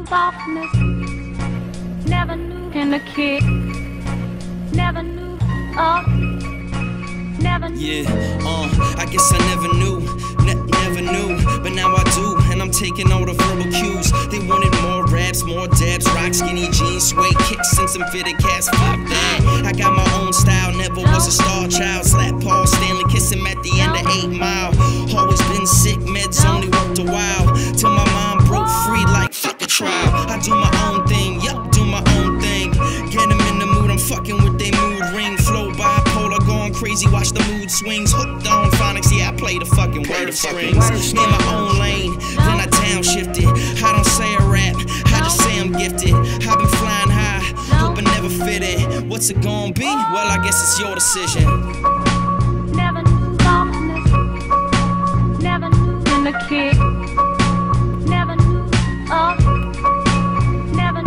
knew softness, never knew in the kick, never knew up, never knew. Yeah, I guess I never knew, never knew, but now I do, and I'm taking all the verbal cues. They wanted more raps, more dabs, rock, skinny jeans, suede kicks, and some fitted cats. Fuck that, I got my own style, never was a star child. Slap Paul Stanley, kiss him at the end of 8 Mile. Always been sick, meds only worked a while, till my mom broke free like fuck a trial. I do my own thing, yup, do my own thing. Get them in the mood, I'm fucking with they mood ring. Flow bipolar, going crazy, watch the mood swings. Hooked on phonics, yeah, I play the fucking word of strings. In my own lane, then I downshifted. I don't say a rap, I just say I'm gifted. I've been flying high, hope I never fit in. What's it gonna be? Well, I guess it's your decision. Never knew softness, never knew in the kick, never knew up, never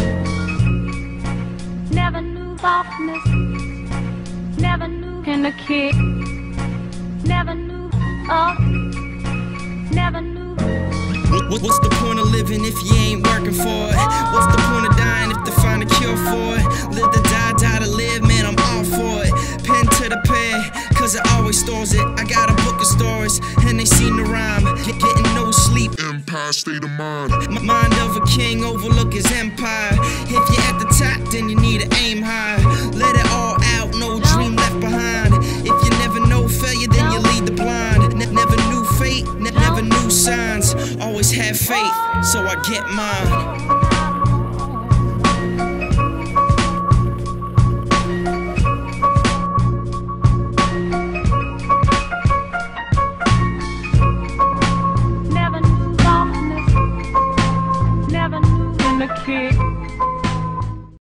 knew softness, never knew in the kick, never knew up, never knew. What's the point of living if you ain't working for it? What's the point of dying if they find a cure for it? Live to die, die to live, man, I'm all for it. Pen to the pad, cause it always stores it. I got a book of stories, and they seem to rhyme. Getting no sleep, Empire state of mind. mind of a king, overlook his empire. If you're at the top, then you need to aim high. Let it all out, no dream left behind. If you never know failure, then you lead the blind. Never knew fate, never knew signs. Always had faith, so I get mine. Never knew softness, never knew in the kick,